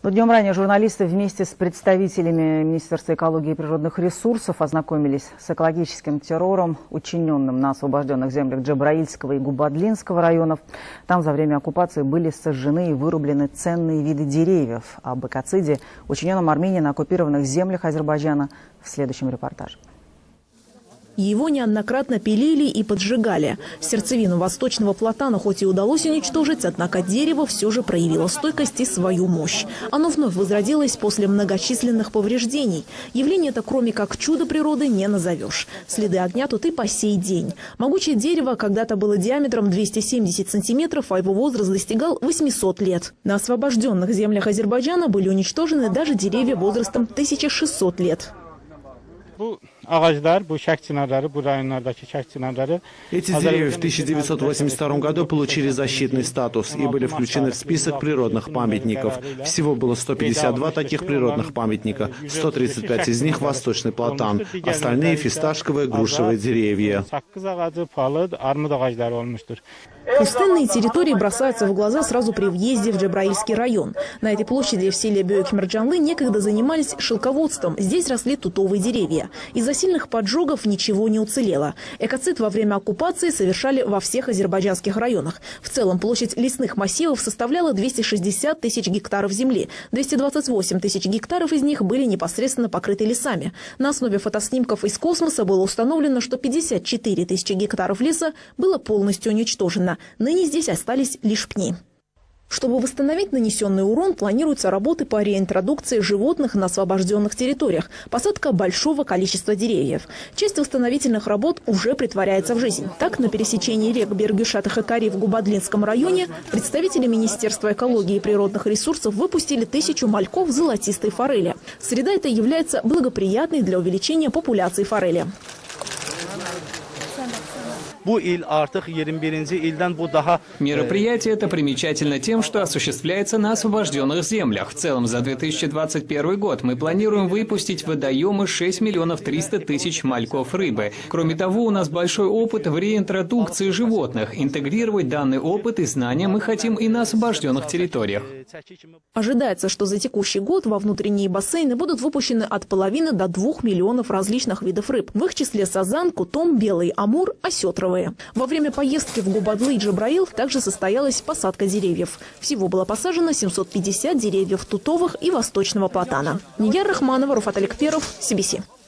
Но днем ранее журналисты вместе с представителями Министерства экологии и природных ресурсов ознакомились с экологическим террором, учиненным на освобожденных землях Джабраильского и Губадлинского районов. Там за время оккупации были сожжены и вырублены ценные виды деревьев. Об экоциде, учиненном Арменией на оккупированных землях Азербайджана, в следующем репортаже. Его неоднократно пилили и поджигали. Сердцевину восточного платана хоть и удалось уничтожить, однако дерево все же проявило стойкость и свою мощь. Оно вновь возродилось после многочисленных повреждений. Явление это, кроме как чудо природы, не назовешь. Следы огня тут и по сей день. Могучее дерево когда-то было диаметром 270 сантиметров, а его возраст достигал 800 лет. На освобожденных землях Азербайджана были уничтожены даже деревья возрастом 1600 лет. Эти деревья в 1982 году получили защитный статус и были включены в список природных памятников. Всего было 152 таких природных памятника, 135 из них восточный платан, остальные фисташковые, грушевые деревья. Пустынные территории бросаются в глаза сразу при въезде в Джабраильский район. На этой площади в селе Бёйк-Мирджанлы некогда занимались шелководством. Здесь росли тутовые деревья. Из-за сильных поджогов ничего не уцелело. Экоцид во время оккупации совершали во всех азербайджанских районах. В целом площадь лесных массивов составляла 260 тысяч гектаров земли. 228 тысяч гектаров из них были непосредственно покрыты лесами. На основе фотоснимков из космоса было установлено, что 54 тысячи гектаров леса было полностью уничтожено. Ныне здесь остались лишь пни. Чтобы восстановить нанесенный урон, планируются работы по реинтродукции животных на освобожденных территориях, посадка большого количества деревьев. Часть восстановительных работ уже притворяется в жизнь. Так, на пересечении рек Бергюшат и Хакари в Губадлинском районе представители Министерства экологии и природных ресурсов выпустили 1000 мальков золотистой форели. Среда эта является благоприятной для увеличения популяции форели. Мероприятие это примечательно тем, что осуществляется на освобожденных землях. В целом, за 2021 год мы планируем выпустить в водоемы 6 300 000 мальков рыбы. Кроме того, у нас большой опыт в реинтродукции животных. Интегрировать данный опыт и знания мы хотим и на освобожденных территориях. Ожидается, что за текущий год во внутренние бассейны будут выпущены от половины до 2 миллионов различных видов рыб. В их числе сазан, кутом, белый амур, осетровые. Во время поездки в Губадлы и Джабраил также состоялась посадка деревьев. Всего было посажено 750 деревьев тутовых и восточного платана. Нигер Рахманова, Руфат Аликперов, CBC.